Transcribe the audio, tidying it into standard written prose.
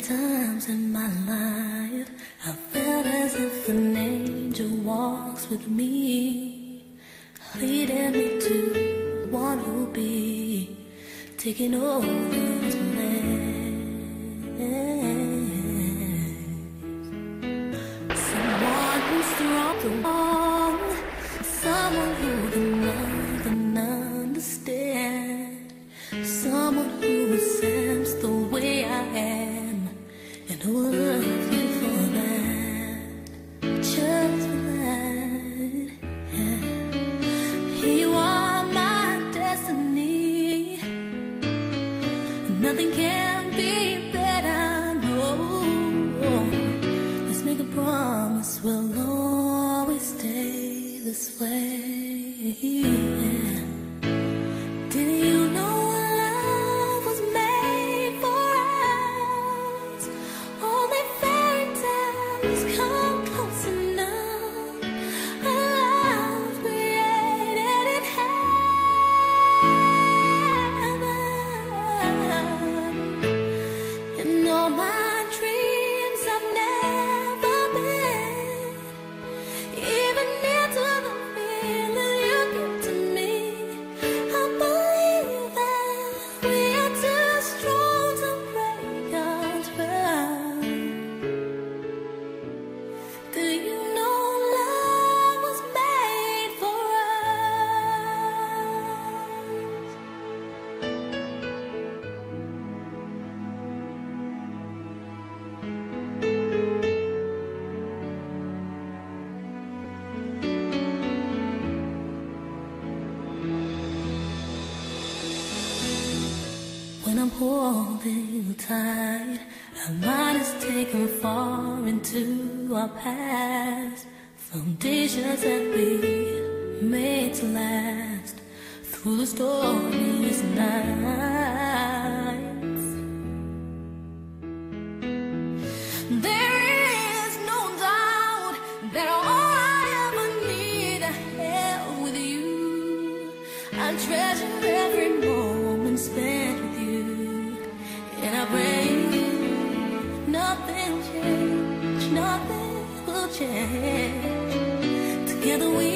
times in my life I felt as if an angel walks with me, leading me to one who'll be taking over this land. Someone who's strong, someone who can love and understand, someone who will sense the way I am, and who will love you for that, just for that. Yeah. You are my destiny, nothing can be better, no. Let's make a promise we'll always stay this way. Yeah. Did you know love was made for us? Only fairy tales come close enough. A love created in heaven. And all my dreams have never been even near to the feeling you give to me. I believe that we are too strong to break our trust. Do you know love was made for us? When I'm holding you tight, our mind is taken far into our past, foundations that we made to last through the stormiest nights. There is no doubt that all I ever need I have with you. I treasure every moment spent with you, and I pray nothing change, nothing will change. Together we